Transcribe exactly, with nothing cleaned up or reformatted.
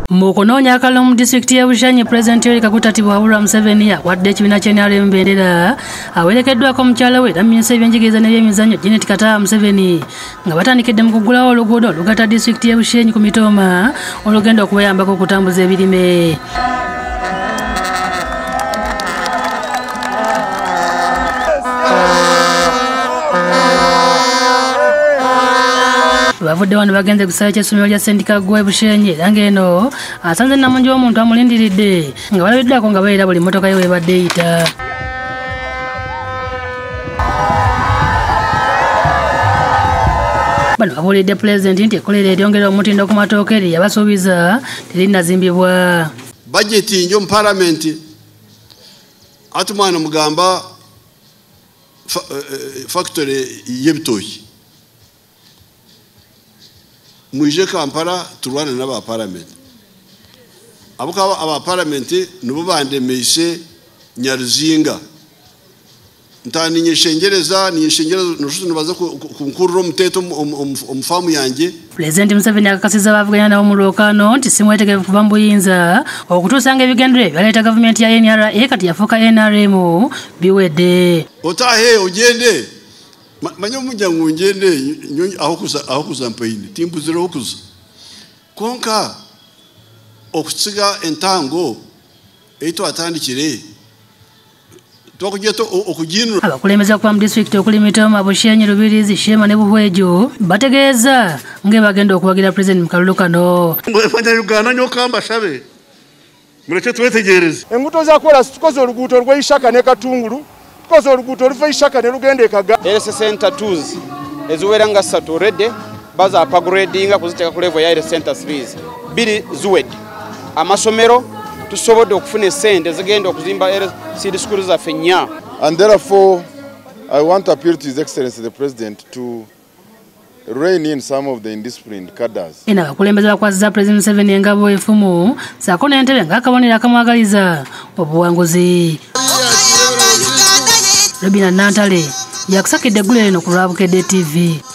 Mukunoonya akalulu mu disitulikiti y'e Bushenyi, Pulezidenti Yoweri Kaguta Tibuhaburwa Museveni awadde ekibiina ky'N R M bendera awerekeddwako mukyala we era minisita w'ebyenjigiriza n'ebyemizannyo Janet Kataaha Museveni nga batandikidde mu kuggulawo oluguudo olugatta disitulikiti y'e Bushenyi ku Mitoma olugenda okubayambako okutambuza ebirime. Bavudde wano bagenze ku kisaawe ky'essomero lya Saint Kaggwa e Bushenyi era ng'eno asanze namungi w'omuntu amulindiridde nga balabiddwako nga bayira buli mmotoka ye w'ebadde eyita. Bano babuulidde Pulezidenti nti ekkolero eryongera omutindo ku matooke eri yabasuubiza terinnazimbibwa. Bajeti njo mu Paalamenti ati mwana mugamba factory y'ebitooki muje Kampala turwana n'aba Parliament abuka aba Parliament nubo bandemeise Nyaruzinga ntani nyeshengereza nyeshengereza nushutu nubaza kunkururo muteto omufamu yanje. President Museveni akakasiza abavuganya nabo mu lwokaano nti simwetegevu kuva mu buyinza okutusanga ebigendere byaleeta gavumenti ya N R A kati yafuuka N R M biwedde. Otahe ogende manyo mujja ngungende aho kuza aho kuza mpaine timbuzira okuza konka okutsiga entango eito atandikire twakujeto okujinura. Abakulembeza kwa mu district okuli Mitoma, Bushenyi, Rubirizi, Shema ne Buhwejo bategeeza nge bagenda okuwagira President mu kalulu kano. Efanya Uganda nyo kamba shabe mureke twetegereze enguto za kola tukoze oluguuto rw'Ishaka ne Katungulu tukoze oluguuto luva Ishaka ne lugenda e Kaga. Health center twos eziwera nga ssatu redde baza upgradinga kuziteeka ku level ya health center three biri zuwed amasomero tusobodde okufuna sente zigenda okuzimba seed schools zaffe nnya. And therefore I want to appeal to His Excellency the President to rein in some of the indisciplined cadres. Ina bakulembeza bakwazza President Museveni engabo efumu saako n'entebe ng'akabonero akamwagaliza obuwanguzi. Robina Nantale yakusakidde eggulu lino ku Lwabukedde T V.